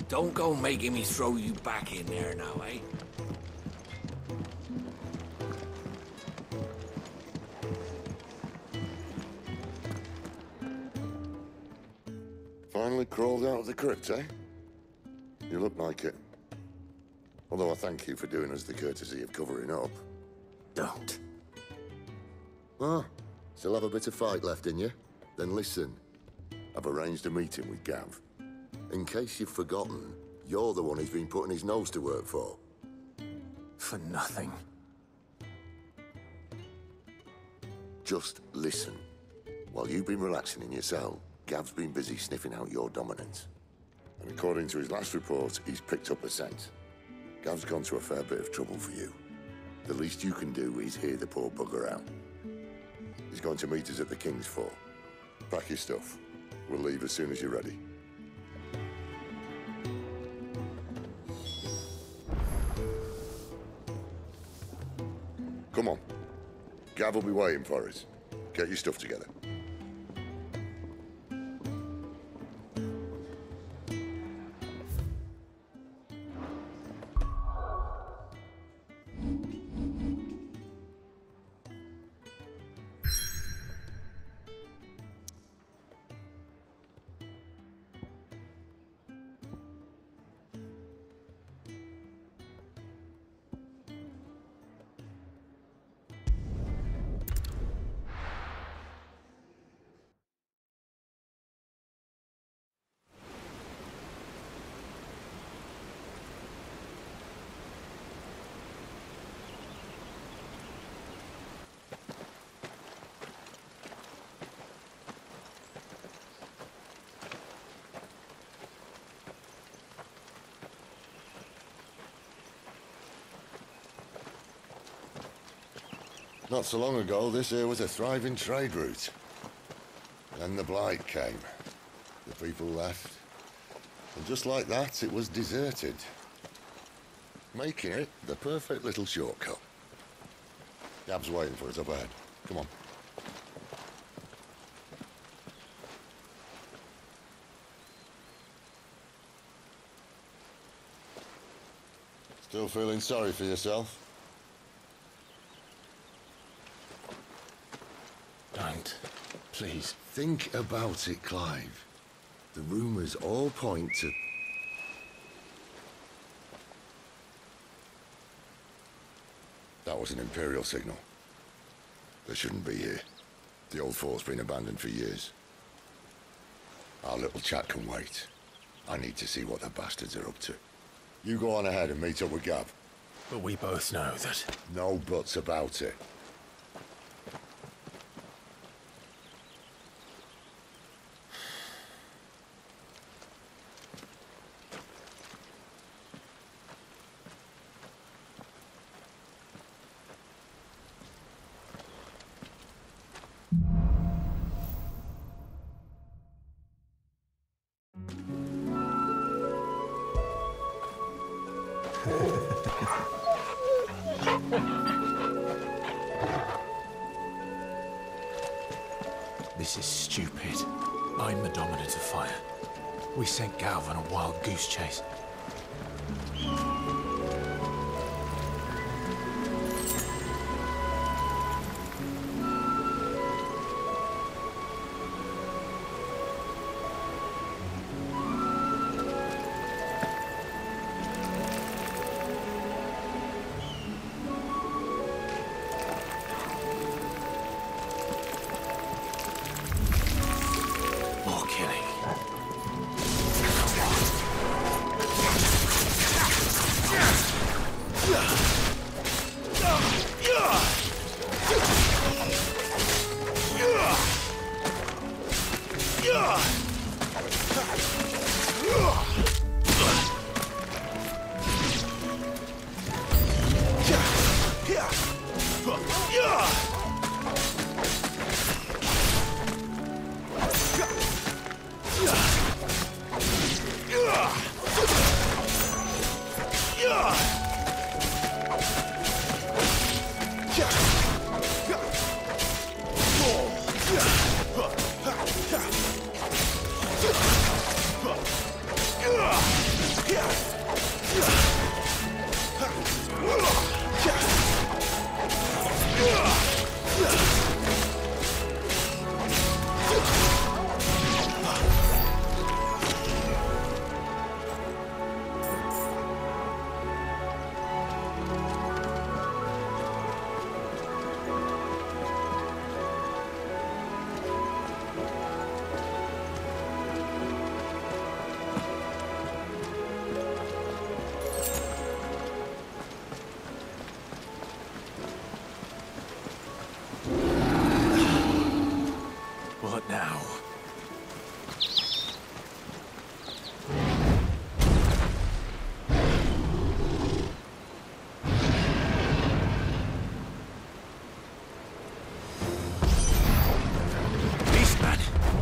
Don't go making me throw you back in there now, eh? Finally crawled out of the crypt, eh? You look like it. Although I thank you for doing us the courtesy of covering up. Don't. Ah, still have a bit of fight left in you? Then listen. I've arranged a meeting with Gav. In case you've forgotten, you're the one he's been putting his nose to work for. For nothing. Just listen. While you've been relaxing in your cell, Gav's been busy sniffing out your dominance. And according to his last report, he's picked up a scent. Gav's gone to a fair bit of trouble for you. The least you can do is hear the poor bugger out. He's going to meet us at the King's Fort. Pack your stuff. We'll leave as soon as you're ready. Come on. Gav will be waiting for us. Get your stuff together. Not so long ago, this here was a thriving trade route. Then the Blight came. The people left. And just like that, it was deserted. Making it the perfect little shortcut. Gav's waiting for us up ahead. Come on. Still feeling sorry for yourself? Don't. Please. Think about it, Clive. The rumors all point to... That was an Imperial signal. They shouldn't be here. The old fort's been abandoned for years. Our little chat can wait. I need to see what the bastards are up to. You go on ahead and meet up with Gav. But we both know that... No buts about it. This is stupid. I'm the Dominant of Fire. We sent Gav on a wild goose chase. What now? Beastman!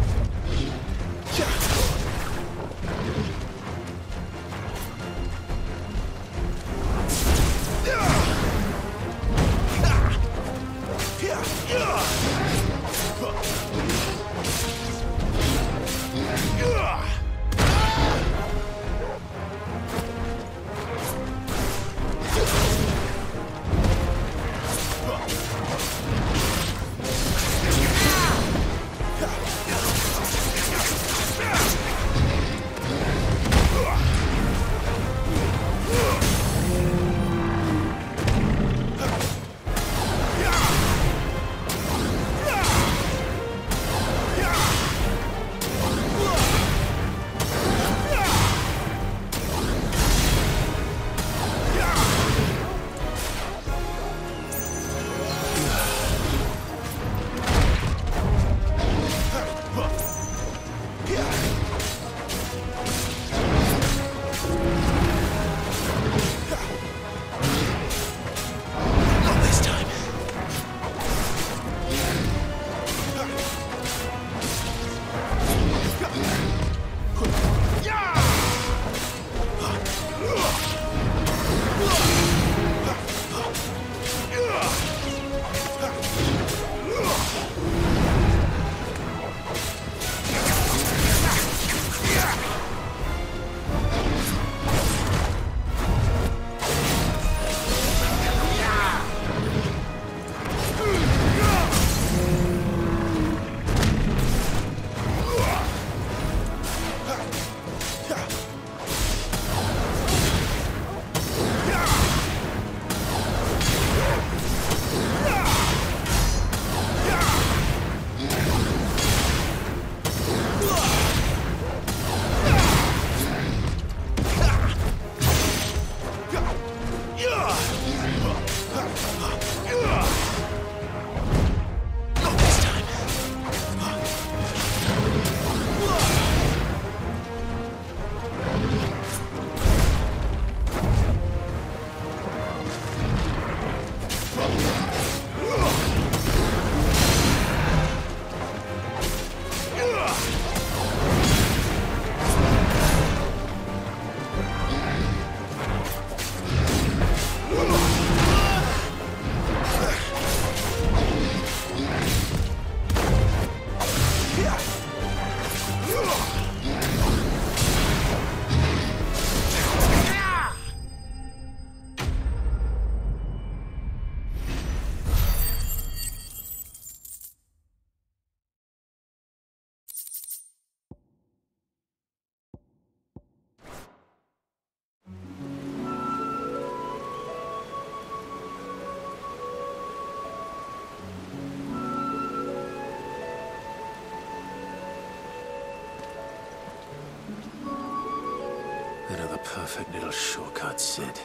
Another perfect little shortcut, Sid.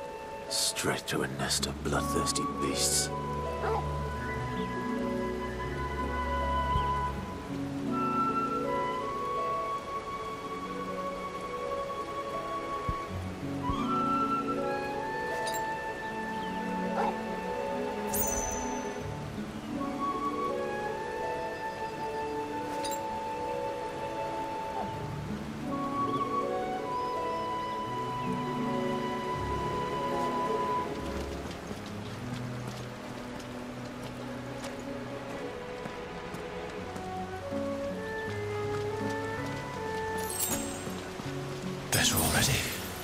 Straight to a nest of bloodthirsty beasts. Better already.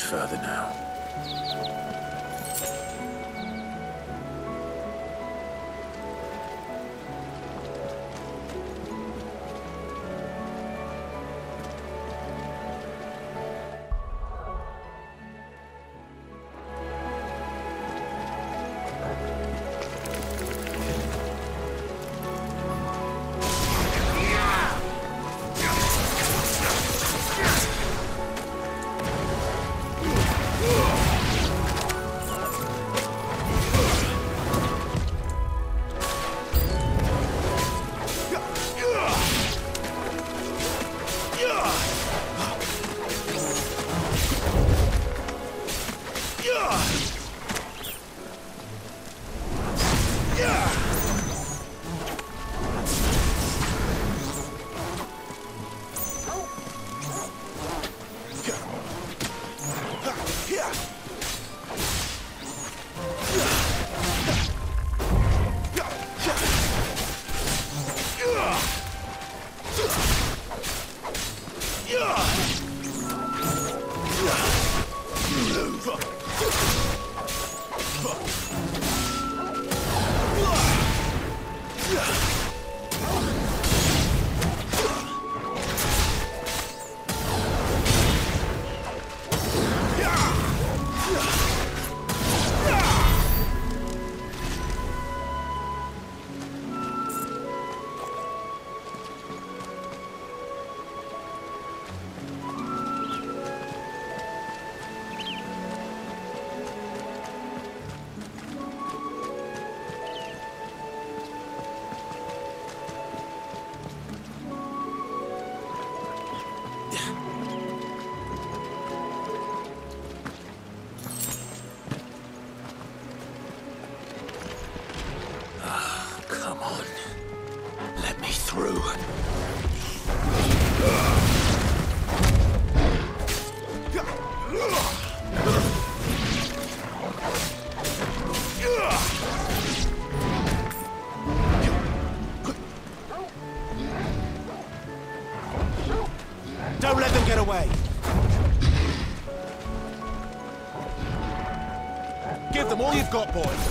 further now. Don't let them get away! Give them all you've got, boy!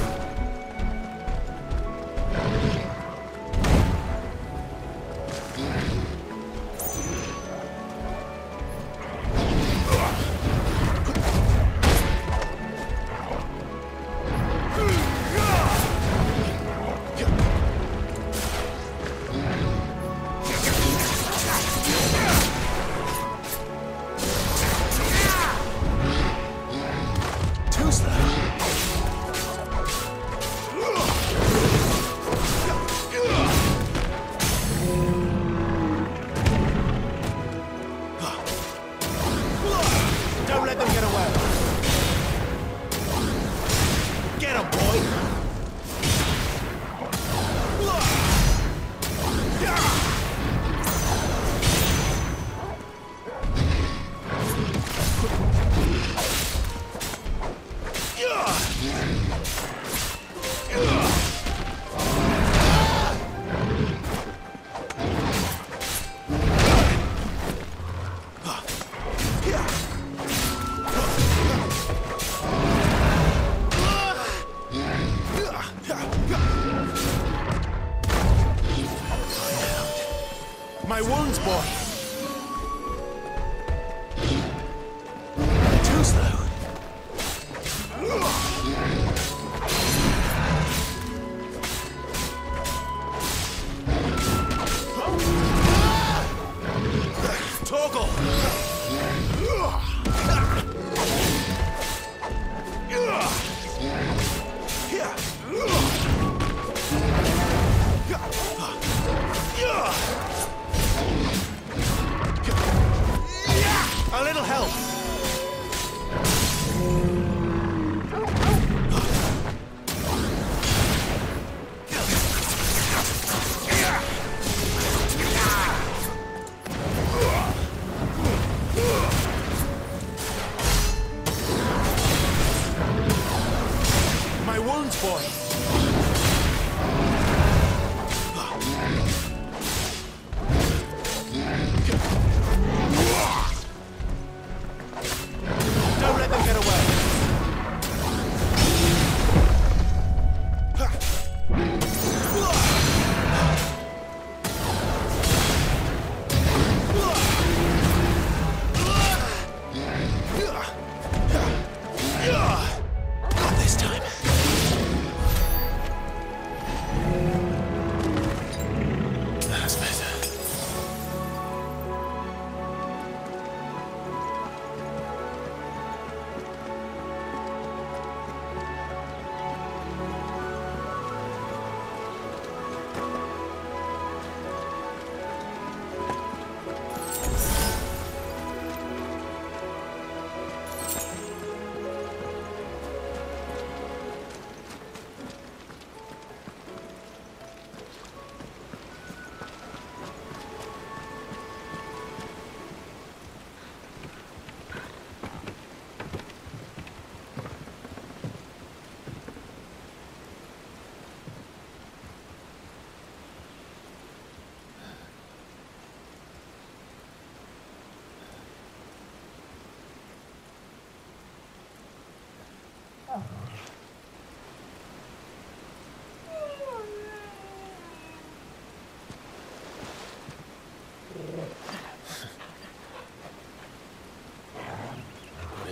My wounds, boy! Too slow. Torgal! A little help! My wounds, boy! Don't let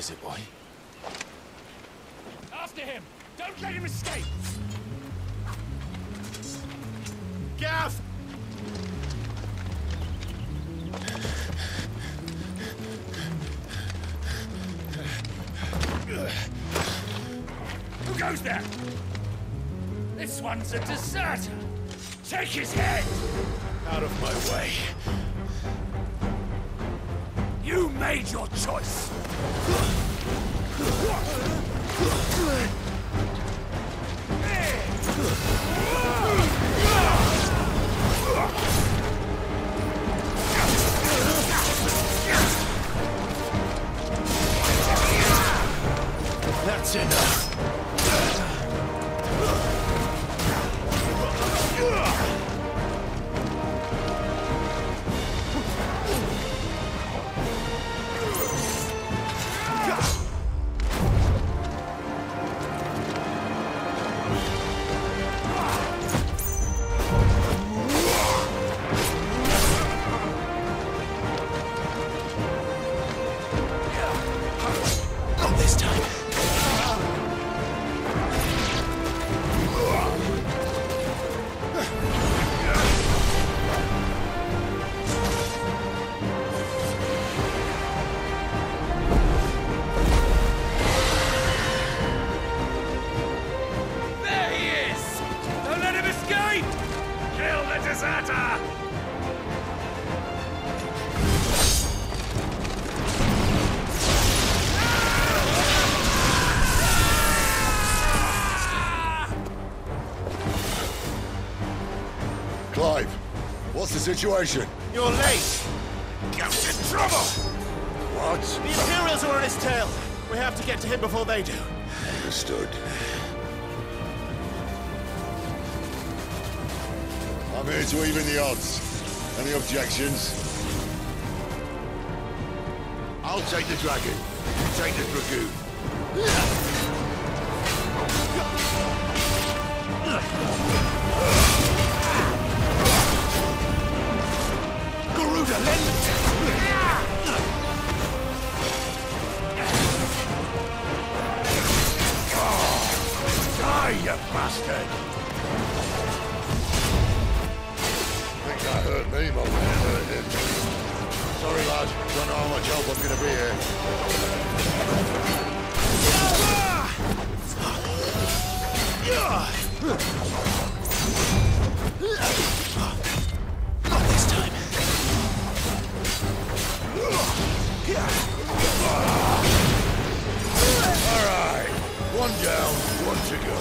is it, boy? After him! Don't let him escape! Gav! Who goes there? This one's a deserter! Take his head! Out of my way. You made your choice! That's enough. Not this time. There he is! Don't let him escape! Kill the deserter! Clive, what's the situation? You're late! Gav's in trouble! What? The Imperials are on his tail! We have to get to him before they do. Understood. I'm here to even the odds. Any objections? I'll take the dragon. You take the dragoon. Garuda, Die, you bastard! Think that hurt me more than it hurt him. Sorry, lad. Don't know how much help I'm gonna be here. Not this time. All right. One down, one to go.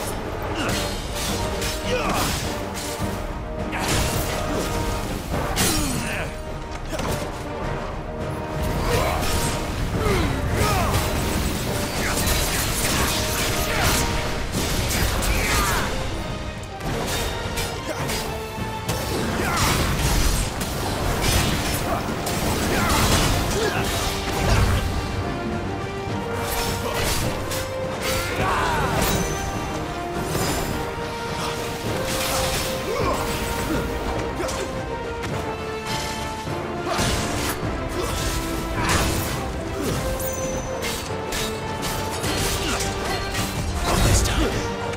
Not this time.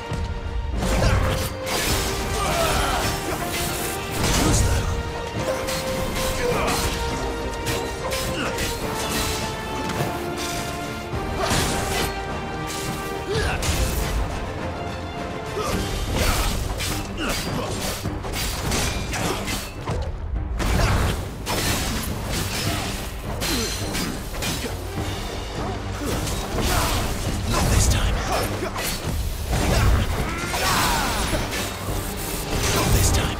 Too slow. Not this time. Not this time.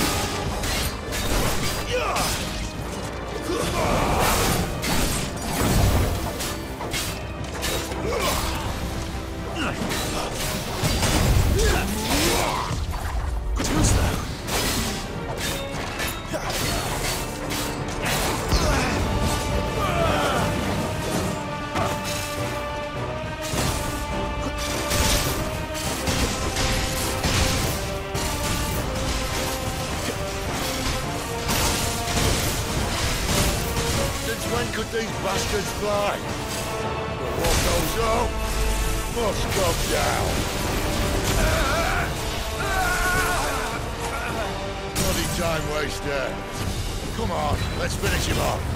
Too slow. Since when could these bastards fly? We'll walk So, must go down. Bloody time waster. Come on, let's finish him off.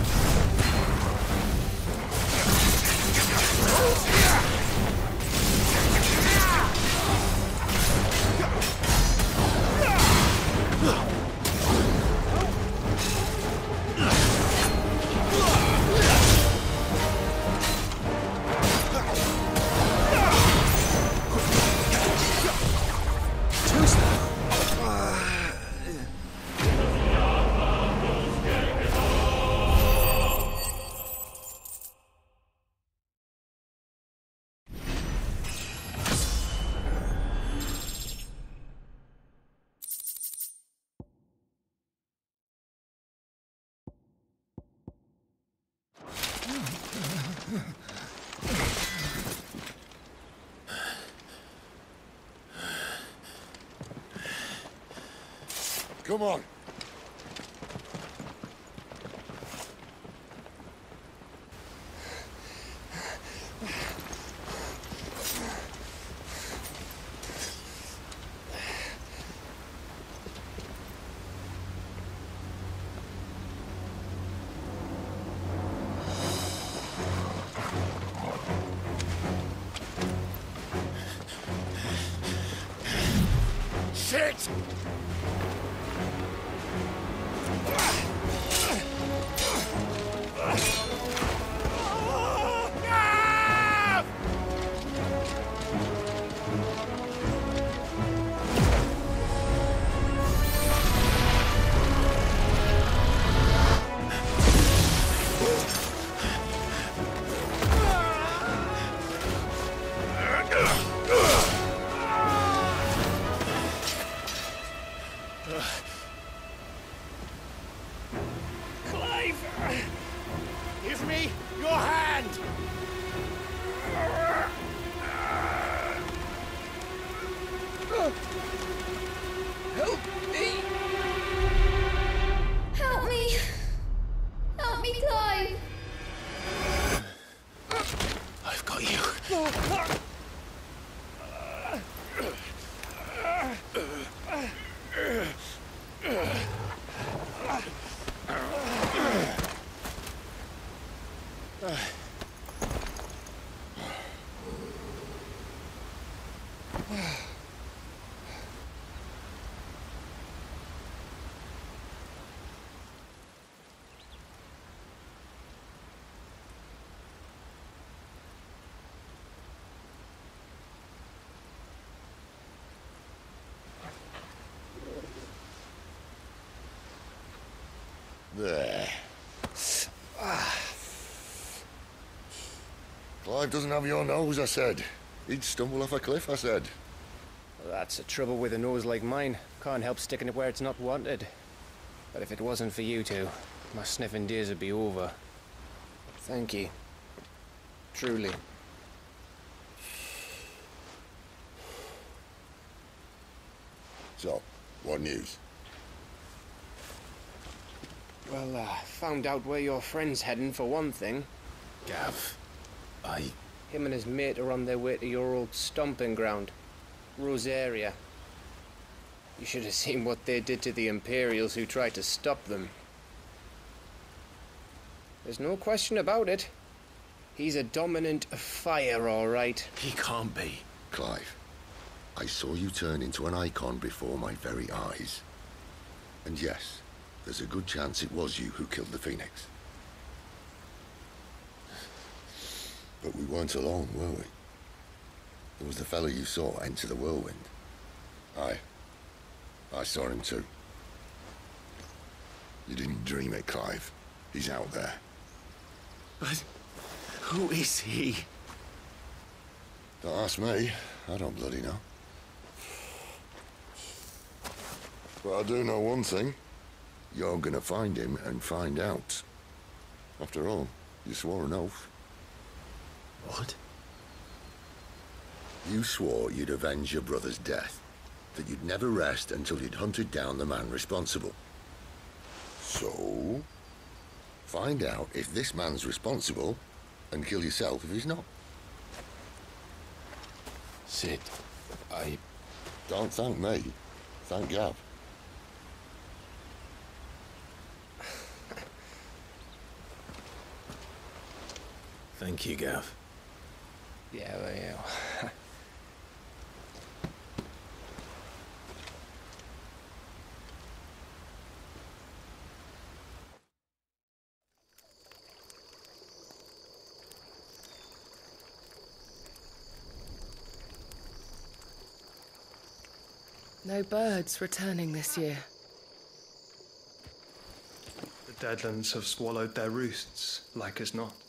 Come on. Shit! Give me your hand! Help me! Help me! Help me, Clive! I've got you. There. Clive doesn't have your nose, I said. He'd stumble off a cliff, I said. Well, that's the trouble with a nose like mine. Can't help sticking it where it's not wanted. But if it wasn't for you two, my sniffing days would be over. Thank you. Truly. So, what news? Well, found out where your friend's heading for one thing. Gav, Him and his mate are on their way to your old stomping ground, Rosaria. You should have seen what they did to the Imperials who tried to stop them. There's no question about it. He's a dominant fire, all right. He can't be. Clive, I saw you turn into an icon before my very eyes. And yes, there's a good chance it was you who killed the Phoenix. But we weren't alone, were we? There was the fellow you saw enter the whirlwind. I saw him too. You didn't dream it, Clive. He's out there. But who is he? Don't ask me. I don't bloody know. But I do know one thing. You're gonna find him and find out. After all, you swore an oath. What? You swore you'd avenge your brother's death, that you'd never rest until you'd hunted down the man responsible. So, find out if this man's responsible, and kill yourself if he's not. Sid, I... Don't thank me. Thank Gav. Thank you, Gav. Yeah, well, yeah. No birds returning this year. The Deadlands have swallowed their roosts, like as not.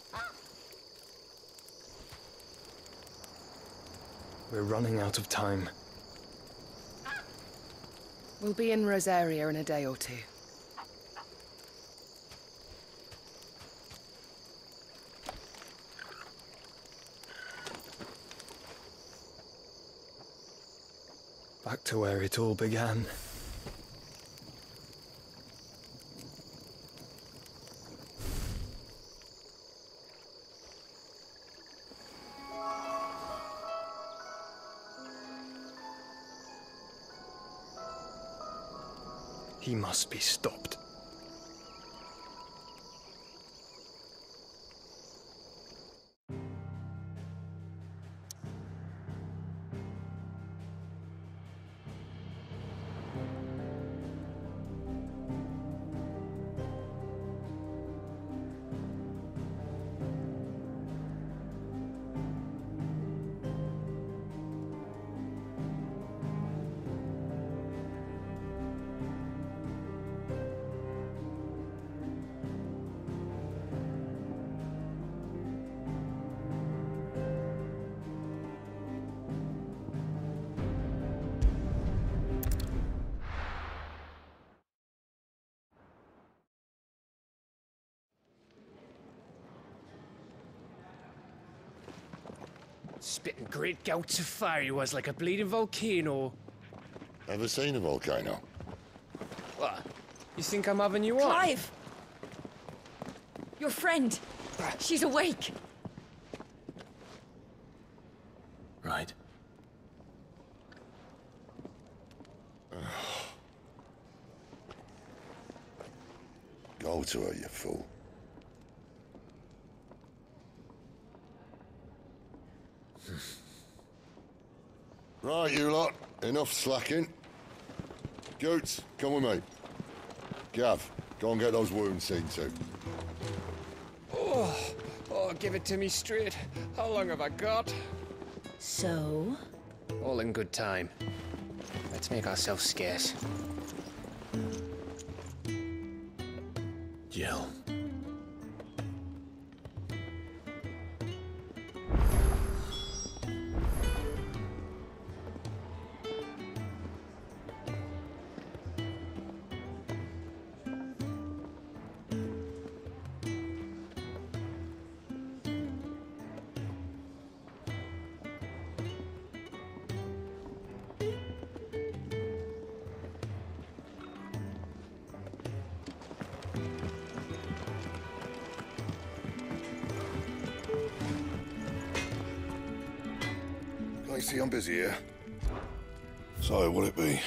We're running out of time. We'll be in Rosaria in a day or two. Back to where it all began. He must be stopped. Spitting great gouts of fire he was, like a bleeding volcano. Ever seen a volcano? What? You think I'm having you on? Clive! Your friend! She's awake! Right. Go to her, you fool. Right, you lot. Enough slacking. Goots, come with me. Gav, go and get those wounds seen to. Oh, give it to me straight. How long have I got? So? All in good time. Let's make ourselves scarce. Jill. I see I'm busy here. So, will it be?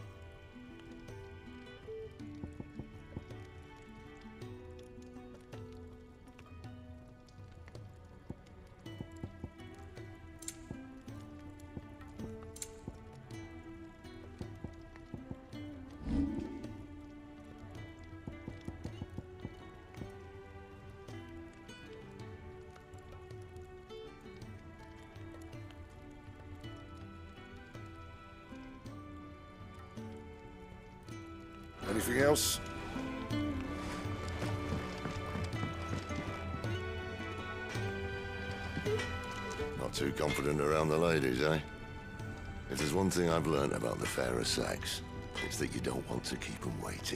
Anything else? Not too confident around the ladies, eh? If there's one thing I've learned about the fairer sex, it's that you don't want to keep them waiting.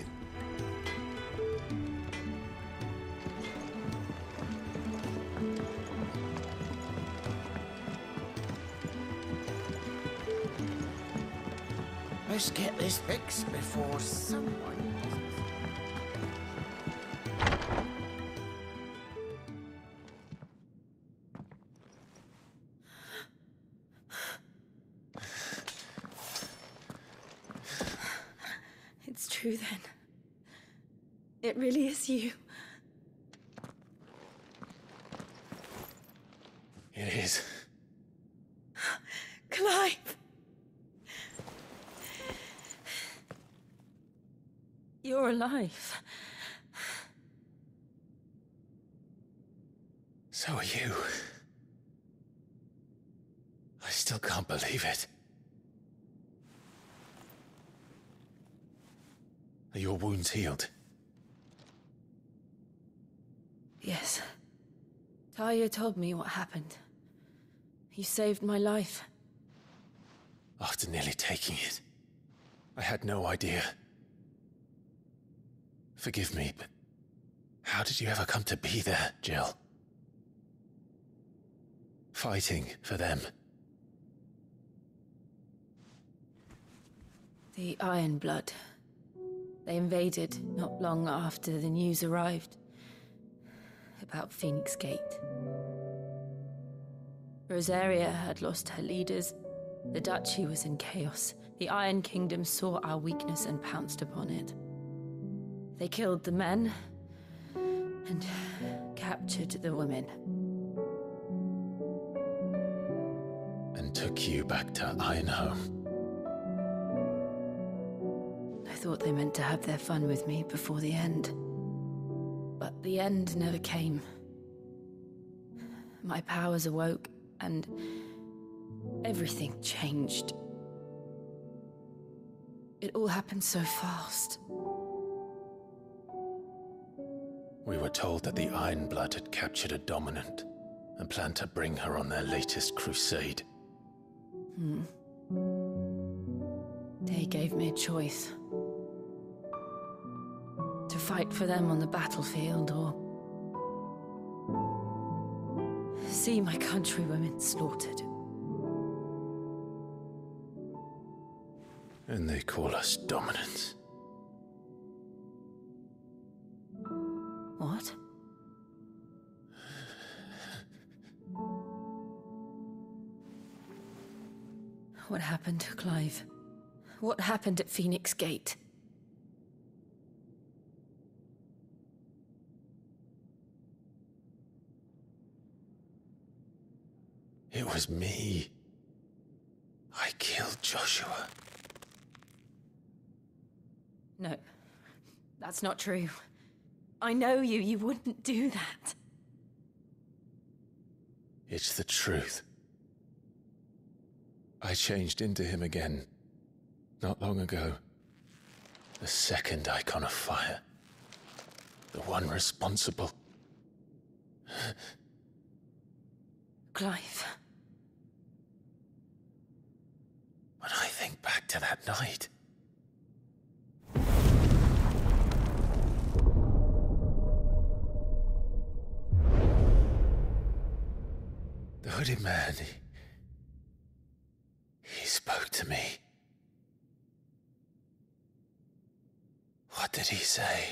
Let's get this fixed before someone... true then? It really is you. It is. Clive! You're alive. So are you. I still can't believe it. Are your wounds healed? Yes. Talia told me what happened. You saved my life. After nearly taking it, I had no idea. Forgive me, but how did you ever come to be there, Jill? Fighting for them. The Iron Blood. They invaded not long after the news arrived about Phoenix Gate. Rosaria had lost her leaders. The Duchy was in chaos. The Iron Kingdom saw our weakness and pounced upon it. They killed the men and captured the women. And took you back to Ironhome. I thought they meant to have their fun with me before the end. But the end never came. My powers awoke, and everything changed. It all happened so fast. We were told that the Iron Blood had captured a dominant and planned to bring her on their latest crusade. They gave me a choice. To fight for them on the battlefield, or see my countrywomen slaughtered. And they call us dominants. What? What happened to Clive? What happened at Phoenix Gate? It was me. I killed Joshua. No, that's not true. I know you. You wouldn't do that. It's the truth. I changed into him again, not long ago. The second icon of fire. The one responsible. Clive. When I think back to that night... The hooded man, he spoke to me. What did he say?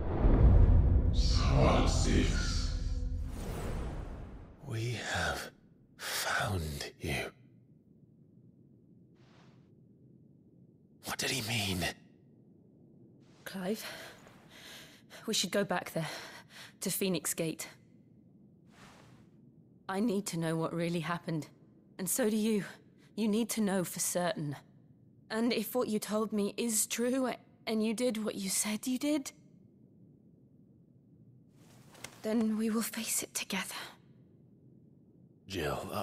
We have found you. What did he mean? Clive, we should go back there, to Phoenix Gate. I need to know what really happened. And so do you. You need to know for certain. And if what you told me is true, and you did what you said you did, then we will face it together. Jill,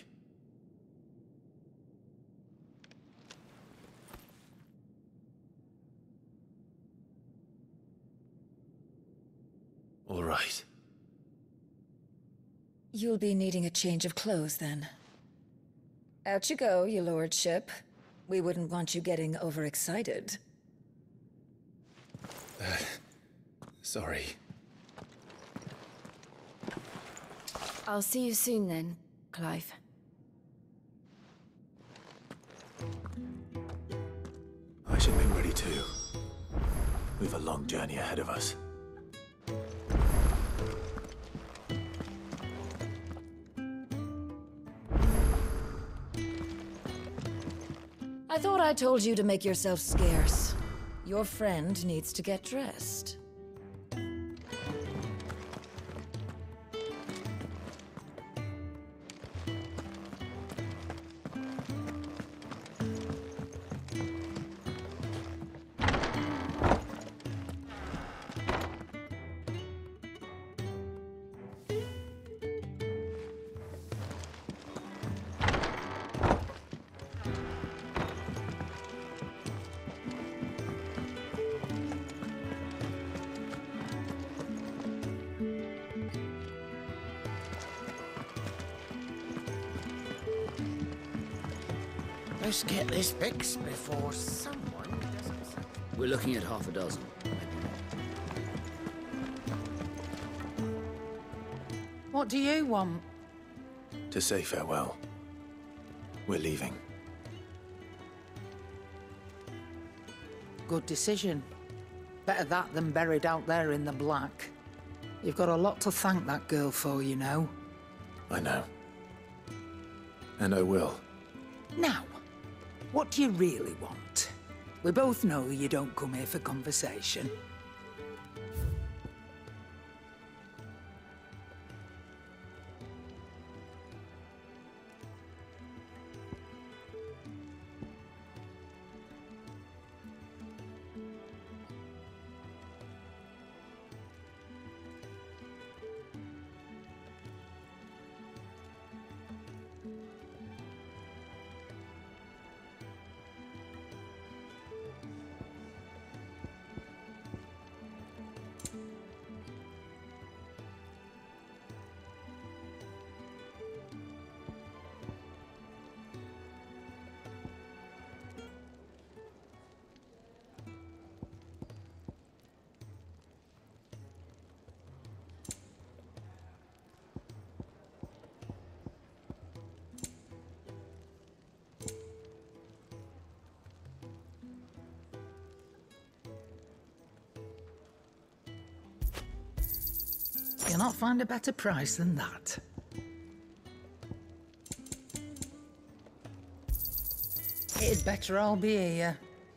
All right. You'll be needing a change of clothes, then. Out you go, your lordship. We wouldn't want you getting overexcited. Sorry. I'll see you soon then, Clive. I should be ready too. We've a long journey ahead of us. I thought I told you to make yourself scarce. Your friend needs to get dressed. Let's get this fixed before someone doesn't. We're looking at half a dozen. What do you want? To say farewell. We're leaving. Good decision. Better that than buried out there in the black. You've got a lot to thank that girl for, you know. I know. And I will. Now, what do you really want? We both know you don't come here for conversation. You'll not find a better price than that. It'd better all be here.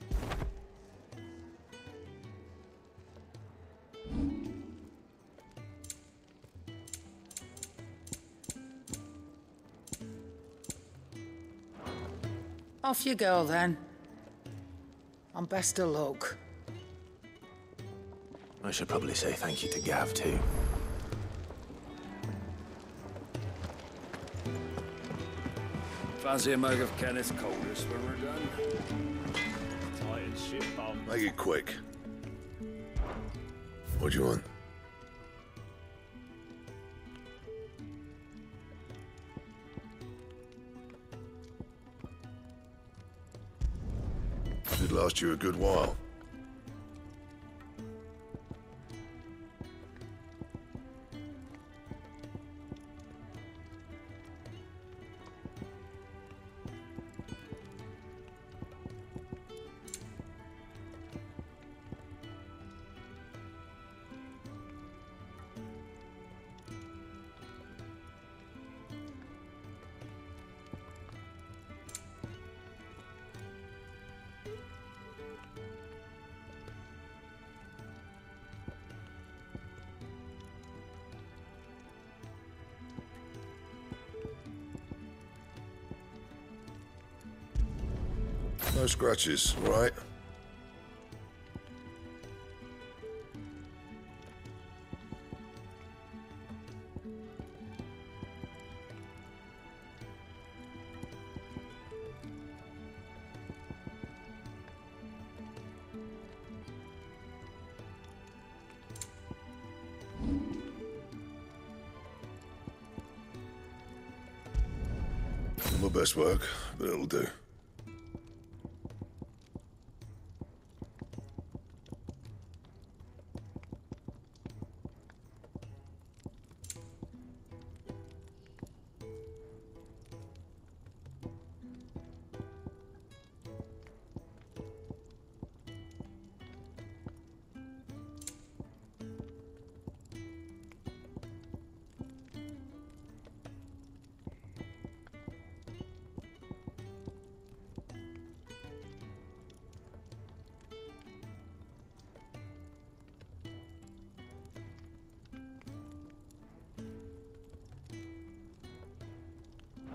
Off you go then. And best of luck. I should probably say thank you to Gav, too. Fancy a mug of Kenneth Coldest when we're done? Tired shit, bum. Make it quick. What do you want? Should last you a good while. No scratches, right? Not my best work, but it'll do.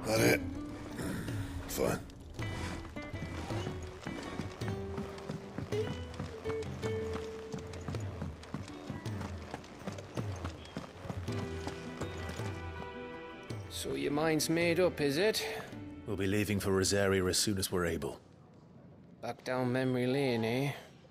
That it? Fine. So your mind's made up, is it? We'll be leaving for Rosaria as soon as we're able. Back down memory lane, eh?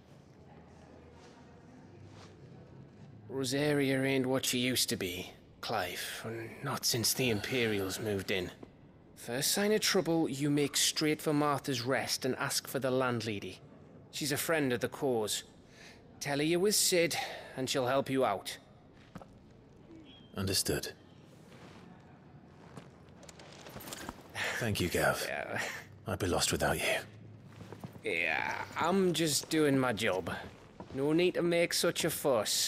Rosaria ain't what she used to be, Clive. Not since the Imperials moved in. First sign of trouble, you make straight for Martha's Rest and ask for the landlady. She's a friend of the cause. Tell her you're with Sid, and she'll help you out. Understood. Thank you, Gav. Yeah. I'd be lost without you. Yeah, I'm just doing my job. No need to make such a fuss.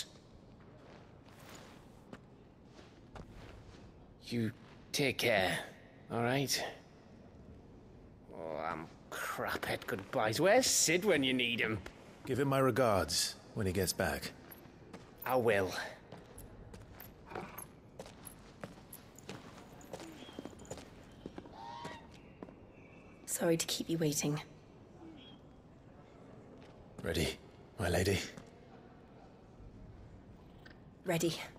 You take care, all right? Oh, I'm crap at goodbyes. Where's Sid when you need him? Give him my regards when he gets back. I will. Sorry to keep you waiting. Ready, my lady? Ready.